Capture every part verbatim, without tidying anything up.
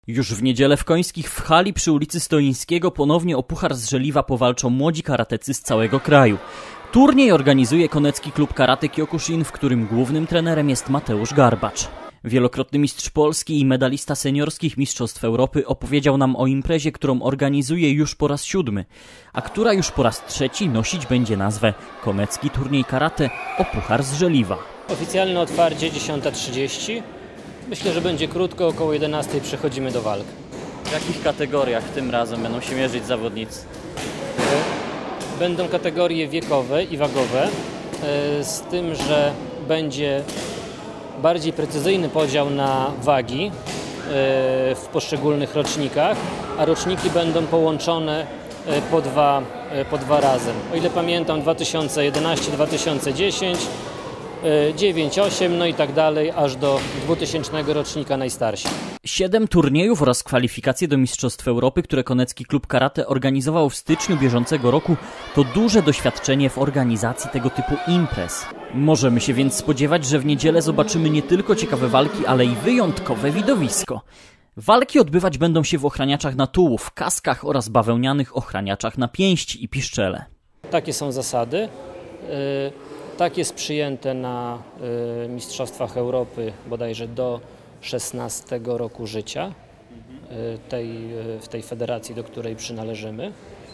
Już w niedzielę w Końskich w hali przy ulicy Stoińskiego ponownie o Puchar z Żeliwa powalczą młodzi karatecy z całego kraju. Turniej organizuje Konecki Klub Karate Kyokushin, w którym głównym trenerem jest Mateusz Garbacz. Wielokrotny mistrz Polski i medalista seniorskich mistrzostw Europy opowiedział nam o imprezie, którą organizuje już po raz siódmy, a która już po raz trzeci nosić będzie nazwę Konecki Turniej Karate o Puchar z Żeliwa. Oficjalne otwarcie dziesiąta trzydzieści. Myślę, że będzie krótko, około jedenastej przechodzimy do walk. W jakich kategoriach tym razem będą się mierzyć zawodnicy? Będą kategorie wiekowe i wagowe, z tym, że będzie bardziej precyzyjny podział na wagi w poszczególnych rocznikach, a roczniki będą połączone po dwa, po dwa razem. O ile pamiętam, dwa tysiące jedenasty dwa tysiące dziesięć, dziewięć osiem, no i tak dalej, aż do dwutysięcznego rocznika najstarsi. Siedem turniejów oraz kwalifikacje do Mistrzostw Europy, które Konecki Klub Karate organizował w styczniu bieżącego roku, to duże doświadczenie w organizacji tego typu imprez. Możemy się więc spodziewać, że w niedzielę zobaczymy nie tylko ciekawe walki, ale i wyjątkowe widowisko. Walki odbywać będą się w ochraniaczach na tułów, kaskach oraz bawełnianych ochraniaczach na pięści i piszczele. Takie są zasady. Tak jest przyjęte na y, Mistrzostwach Europy bodajże do szesnastego roku życia y, tej, y, w tej federacji, do której przynależymy. Y,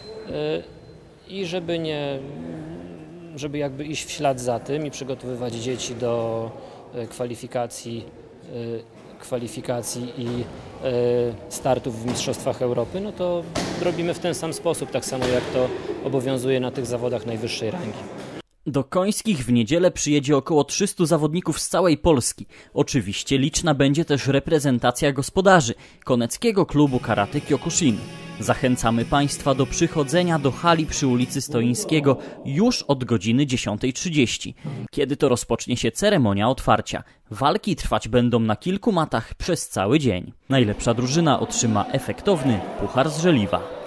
I żeby nie, żeby jakby iść w ślad za tym i przygotowywać dzieci do y, kwalifikacji, y, kwalifikacji i y, startów w Mistrzostwach Europy, no to robimy w ten sam sposób, tak samo jak to obowiązuje na tych zawodach najwyższej rangi. Do Końskich w niedzielę przyjedzie około trzystu zawodników z całej Polski. Oczywiście liczna będzie też reprezentacja gospodarzy Koneckiego Klubu Karate Kyokushin. Zachęcamy Państwa do przychodzenia do hali przy ulicy Stoińskiego już od godziny dziesiątej trzydzieści, kiedy to rozpocznie się ceremonia otwarcia. Walki trwać będą na kilku matach przez cały dzień. Najlepsza drużyna otrzyma efektowny Puchar z Żeliwa.